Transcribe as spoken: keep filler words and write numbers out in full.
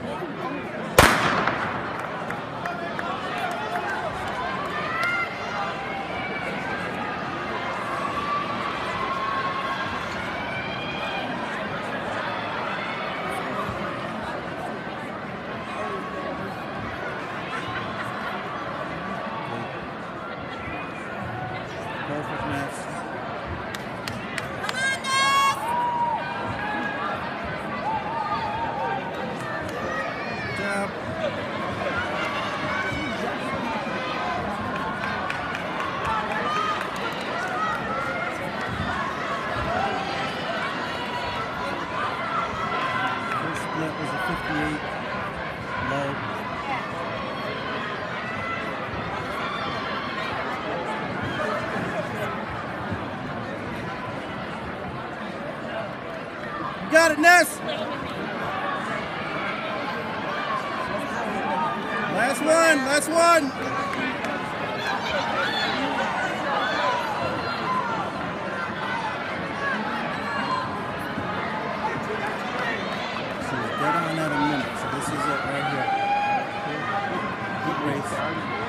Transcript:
Perfect match. Good job. First split was a fifty-eight low. Got it, Ness! Last one, last one! She's dead on at a minute, so this is it right here. Good race.